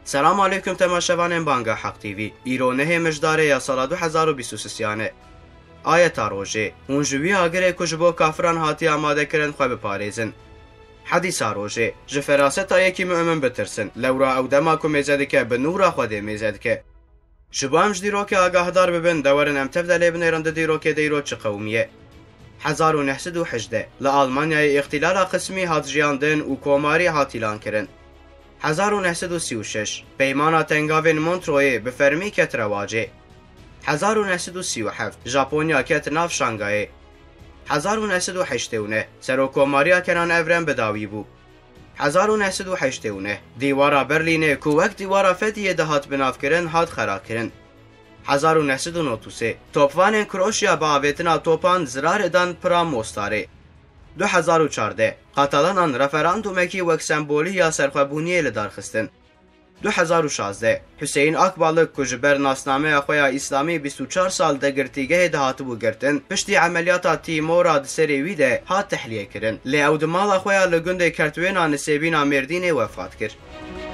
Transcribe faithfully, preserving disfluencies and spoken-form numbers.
سلام علیکم تماشاوان بانگا حق تیوی. ایرانه مجداره یا سال دو هزار و بیست و سه. آیت روژه اونجوی آگره کجبو کافران هاتی آماده کرن خواه بپاریزن. حدیث روژه جفراست آیکی مؤمن بترسن لورا او دما کو میزد که به نورا خوده میزد که جبو امج دیرو که آگاه دار ببن دورن ام تفدلی بنیرند دیرو که دیرو چه قومیه. هزار و نهصد و هجده لآلمانیای اختلال قسمی هات جیاندن و کوماری هاتیلان کرن. هزار و نهصد و سی و شش پیمانا تنگاوین مونتروی به فرمی کت رواجه. هزار و نهصد و سی و هفت ژاپنیا کت ناف شانگای. هزار و نهصد و هشتاد و نه سرو کوماریا کنان اورن بداوی بو. هزار و نهصد و هشتاد و نه دیوارا برلین کو وقت دیوارا فتیه دهات بناف کرن هات خرا کرن. هزار و نهصد و نود و سه توپوان کروشیا با آویتنا توپان زرار دان پرا موستاره. دو هزار و چهارده قاتلانان رفراندومکی وک سمبولی یا سرخوابونیه لدار خستن. دو هزار و شانزده حسین اکبالک کجبر ناسنامه اخویا اسلامی بیست و چهار سال دگرتیگه دهات بو گرتن پشتی عملیات تیمورا دسری ویده هات تحلیه کرن لی او دمال اخویا لگنده کرتوینا نسیبینا مردین وفات کرد.